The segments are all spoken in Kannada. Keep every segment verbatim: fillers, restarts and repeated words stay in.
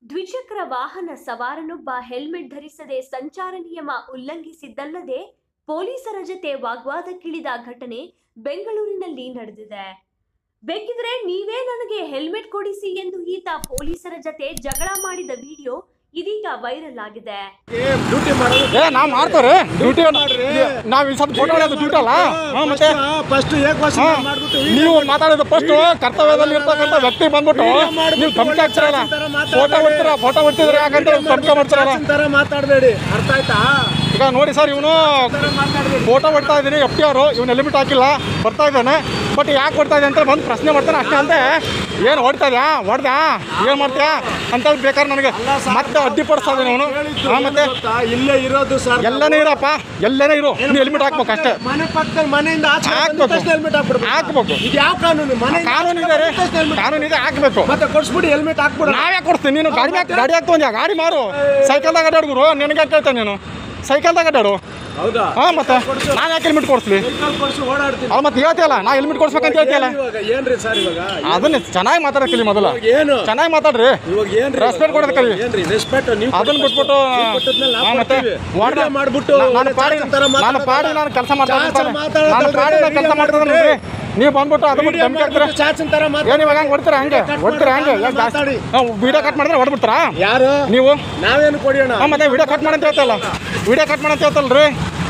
ದ್ವಿಚಕ್ರ ವಾಹನ ಸವಾರನೊಬ್ಬ ಹೆಲ್ಮೆಟ್ ಧರಿಸದೆ ಸಂಚಾರ ನಿಯಮ ಉಲ್ಲಂಘಿಸಿದ್ದಲ್ಲದೆ ಪೊಲೀಸರ ಜತೆ ವಾಗ್ವಾದಕ್ಕಿಳಿದ ಘಟನೆ ಬೆಂಗಳೂರಿನಲ್ಲಿ ನಡೆದಿದೆ. ಬೇಕಿದ್ರೆ ನೀವೇ ನನಗೆ ಹೆಲ್ಮೆಟ್ ಕೊಡಿಸಿ ಎಂದು ಈತ ಪೊಲೀಸರ ಜತೆ ಜಗಳ ಮಾಡಿದ ವಿಡಿಯೋ ಇದೀಗ ವೈರಲ್ ಆಗಿದೆ. ಡ್ಯೂಟಿ ಮಾಡೋದು ಏ ನಾವು ಮಾಡ್ತಾರೆ ಡ್ಯೂಟಿ ನಾವು ಈ ಸ್ವಲ್ಪ ಫೋಟೋ ಹೊಡೆಯೋದು ಡ್ಯೂಟಿ ಅಲ್ಲ. ಮತ್ತೆ ಫಸ್ಟ್ ಏಕ್ ವರ್ಷ ಮಾಡ್ಬಿಟ್ಟು ನೀವು ಮಾತಾಡೋದು ಫಸ್ಟ್ ಕರ್ತವ್ಯದಲ್ಲಿ ಇರ್ತಕ್ಕಂಥ ವ್ಯಕ್ತಿ ಬಂದ್ಬಿಟ್ಟು ನೀವು ಧಮಕಿ ಹಾಕ್ತಿರಲ್ಲ, ಫೋಟೋ ಹೊಡ್ತೀರ ಫೋಟೋ ಹೊಡ್ತಿದ್ರೆ ಯಾಕಂತ ಧಮಕಿ ಮಾಡ್ತಿರಲ್ಲ. ಮಾತಾಡಬೇಡಿ, ಅರ್ಥ ಆಯ್ತಾ? ಈಗ ನೋಡಿ ಸರ್, ಇವನು ಫೋಟೋ ಹೊಡ್ತಾ ಇದ್ದೀನಿ, ಎಫ್ ಟಿ ಆರ್ ಇವನು ಹೆಲ್ಮೆಟ್ ಹಾಕಿಲ್ಲ ಬರ್ತಾ ಇದ್ದಾನೆ. ಬಟ್ ಯಾಕೆ ಹೊಡ್ತಾ ಇದೆ ಅಂತ ಬಂದು ಪ್ರಶ್ನೆ ಮಾಡ್ತಾನೆ ಅಷ್ಟೇ. ಅಂತೆ ಏನು ಹೊಡ್ತಾ ಇದೆಯಾ ಹೊಡ್ದಾ ಏನು ಮಾಡ್ತೀಯಾ ಅಂತ ಬೇಕಾದ್ರೆ ನನಗೆ ಮತ್ತೆ ಅಡ್ಡಿಪಡಿಸ್ತಾ ಇದ್ದಾನೆ ಅವನು. ಮತ್ತೆ ಇಲ್ಲೇ ಇರೋದು ಸರ್, ಎಲ್ಲನೇ ಇರಪ್ಪ, ಎಲ್ಲನೇ ಇರು, ನೀವು ಹೆಲ್ಮೆಟ್ ಹಾಕ್ಬೇಕು ಅಷ್ಟೇ. ಮನೆ ಪಕ್ಕದಲ್ಲಿ ಮನೆಯಿಂದ ಹಾಕ್ಬೇಕು ಹೆಲ್ಮೆಟ್ ಹಾಕ್ಬಿಡ್ಬೇಕು. ಹಾಕ್ಬೇಕು. ಇದು ಯಾವ ಕಾನೂನು? ಮನೆ ಕಾನೂನು ಇದೆ ರೀ, ಕಾನೂನು ಇದೆ, ಹಾಕ್ಬೇಕು. ಮತ್ತೆ ಕೊಡ್ಸ್ಬಿಡಿ ಹೆಲ್ಮೆಟ್ ಹಾಕ್ಬಿಡು. ನಾವೇ ಕೊಡ್ತೀನಿ. ನೀನು ಗಾಡಿ ಗಾಡಿ ಹಾಕ್ತಂದ್ಯಾ, ಗಾಡಿ ಮಾರು. ಸೈಕಲ್ದಾಗ ಅಡ್ಡಾಡ್ಗುರು, ನಿನಗೆ ಕೇಳ್ತೇನೆ. ನೀನು ಸೈಕಲ್ದಾಗ ಅಡ್ಡಾಡು. ಹೌದಾ? ಹಾಂ, ಮತ್ತೆ ನಾನು ಯಾಕೆ ಹೆಲ್ಮೆಟ್ ಕೊಡಿಸ್ಲಿ? ಓಡಾಡ್ತೀನಿ. ಅದು ಮತ್ತೆ ಹೇಳ್ತೀಯಲ್ಲ, ನಾ ಹೆಲ್ಮೆಟ್ ಕೊಡ್ಸ್ಬೇಕಂತ ಹೇಳ್ತೀಯಲ್ಲ. ಏನ್ರಿ ಸರ್ ಇವಾಗ? ಅದನ್ನ ಚೆನ್ನಾಗಿ ಮಾತಾಡಕ್ಕಿಲ್ಲ ಮೊದಲು. ಏನು ಚೆನ್ನಾಗಿ ಮಾತಾಡ್ರಿ, ಇವಾಗ ಏನ್ರಿ ರೆಸ್ಪೆಕ್ಟ್ ಕೊಡೋದು ಕಲಿ. ಏನ್ರಿ ರೆಸ್ಪೆಕ್ಟ್? ನೀವು ಅದನ್ನ ಬಿಟ್ಬಿಟ್ಟು ಮತ್ತೆ ಮಾಡ್ಬಿಟ್ಟು ನಾನು ಪಾಡಿ ನಾನು ಪಾಡಿ ನಾನು ಕೆಲಸ ಮಾಡ್ತಾ ನಾನು ಪಾಡಿ ನಾನು ಕೆಲಸ ಮಾಡ್ತಿದ್ದೀನಿ. ನೀವು ಬಂದ್ಬಿಟ್ಟು ಅದು ಬಿಟ್ಟು ಧಮಕಿ ಹಾಕ್ತೀರಾ? ಚಾಚನ್ ತರ ಏನು ಇವಾಗ ಹಂಗೆ ಹೊಡ್ತೀರಾ? ಹಂಗೆ ಹೊಡ್ತೀರಾ? ಹಂಗೆ ಜಾಸ್ತಿ ವಿಡಿಯೋ ಕಟ್ ಮಾಡಿದ್ರೆ ಹೊಡ್ಬಿಡ್ತಾರಾ ಯಾರು? ನೀವು. ನಾವೇನು ಕೊಡಿಯೋಣ? ಹಾಂ, ಮತ್ತೆ ವಿಡಿಯೋ ಕಟ್ ಮಾಡಂತ ಹೇಳ್ತಲ್ಲ, ವಿಡಿಯೋ ಕಟ್ ಮಾಡಂತ ಹೇಳ್ತಲ್ರಿ.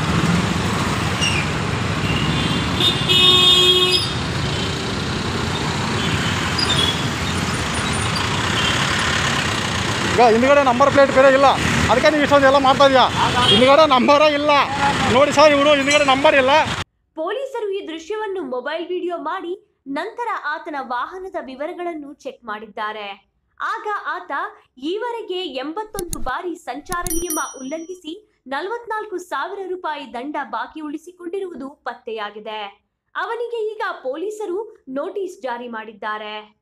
ಈಗ ಹಿಂದ್ಗಡೆ ನಂಬರ್ ಪ್ಲೇಟ್ ಬೇರೆ ಇಲ್ಲ, ಅದಕ್ಕೆ ನೀವು ಇಷ್ಟೊಂದು ಎಲ್ಲ ಮಾಡ್ತಾ ಇದೆಯಾ? ಹಿಂದ್ಗಡೆ ನಂಬರೇ ಇಲ್ಲ ನೋಡಿ ಸರ್, ಇವನು ಹಿಂದ್ಗಡೆ ನಂಬರ್ ಇಲ್ಲ. ಪೊಲೀಸರು ಈ ದೃಶ್ಯವನ್ನು ಮೊಬೈಲ್ ವಿಡಿಯೋ ಮಾಡಿ ನಂತರ ಆತನ ವಾಹನದ ವಿವರಗಳನ್ನು ಚೆಕ್ ಮಾಡಿದ್ದಾರೆ. ಆಗ ಆತ ಈವರೆಗೆ ಎಂಬತ್ತೊಂದು ಬಾರಿ ಸಂಚಾರ ನಿಯಮ ಉಲ್ಲಂಘಿಸಿ ನಲವತ್ನಾಲ್ಕು ಸಾವಿರ ರೂಪಾಯಿ ದಂಡ ಬಾಕಿ ಉಳಿಸಿಕೊಂಡಿರುವುದು ಪತ್ತೆಯಾಗಿದೆ. ಅವನಿಗೆ ಈಗ ಪೊಲೀಸರು ನೋಟಿಸ್ ಜಾರಿ ಮಾಡಿದ್ದಾರೆ.